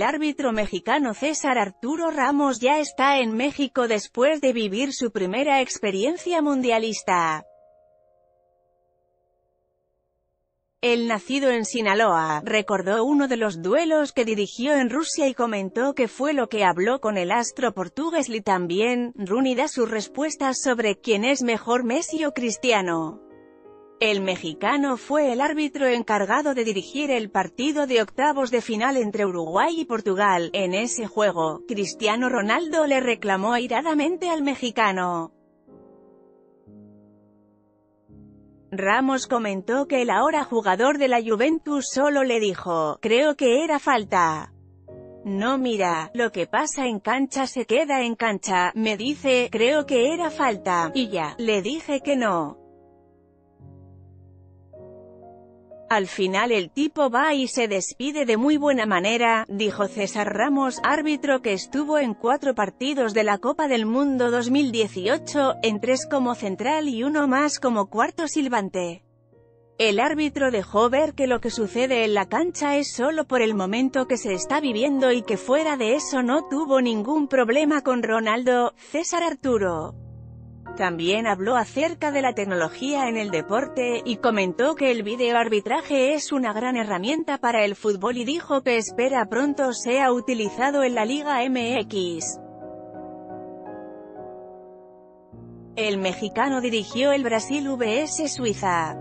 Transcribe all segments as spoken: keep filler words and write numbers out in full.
El árbitro mexicano César Arturo Ramos ya está en México después de vivir su primera experiencia mundialista. El nacido en Sinaloa, recordó uno de los duelos que dirigió en Rusia y comentó que fue lo que habló con el astro portugués y también, Rooney da sus respuestas sobre quién es mejor, Messi o Cristiano. El mexicano fue el árbitro encargado de dirigir el partido de octavos de final entre Uruguay y Portugal. En ese juego, Cristiano Ronaldo le reclamó airadamente al mexicano. Ramos comentó que el ahora jugador de la Juventus solo le dijo, creo que era falta. No, mira, lo que pasa en cancha se queda en cancha, me dice, creo que era falta, y ya, le dije que no. Al final el tipo va y se despide de muy buena manera, dijo César Ramos, árbitro que estuvo en cuatro partidos de la Copa del Mundo dos mil dieciocho, en tres como central y uno más como cuarto silbante. El árbitro dejó ver que lo que sucede en la cancha es solo por el momento que se está viviendo y que fuera de eso no tuvo ningún problema con Ronaldo. César Arturo también habló acerca de la tecnología en el deporte, y comentó que el videoarbitraje es una gran herramienta para el fútbol y dijo que espera pronto sea utilizado en la Liga M X. El mexicano dirigió el Brasil versus Suiza.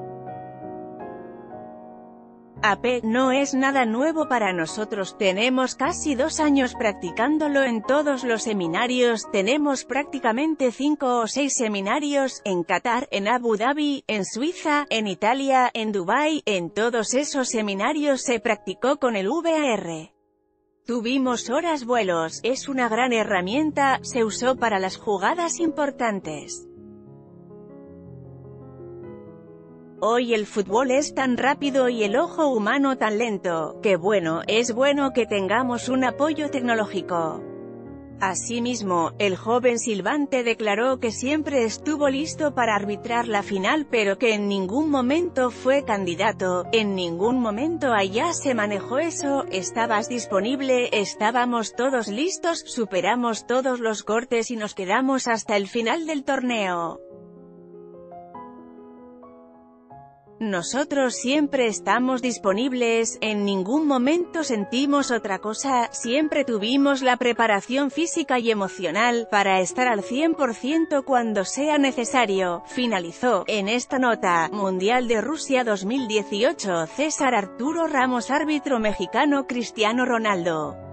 A P, no es nada nuevo para nosotros, tenemos casi dos años practicándolo en todos los seminarios, tenemos prácticamente cinco o seis seminarios, en Qatar, en Abu Dhabi, en Suiza, en Italia, en Dubái, en todos esos seminarios se practicó con el V A R. Tuvimos horas vuelos, es una gran herramienta, se usó para las jugadas importantes. Hoy el fútbol es tan rápido y el ojo humano tan lento, que bueno, es bueno que tengamos un apoyo tecnológico. Asimismo, el joven silbante declaró que siempre estuvo listo para arbitrar la final pero que en ningún momento fue candidato, en ningún momento allá se manejó eso, estabas disponible, estábamos todos listos, superamos todos los cortes y nos quedamos hasta el final del torneo. Nosotros siempre estamos disponibles, en ningún momento sentimos otra cosa, siempre tuvimos la preparación física y emocional, para estar al cien por ciento cuando sea necesario, finalizó. En esta nota, Mundial de Rusia dos mil dieciocho, César Arturo Ramos, árbitro mexicano Cristiano Ronaldo.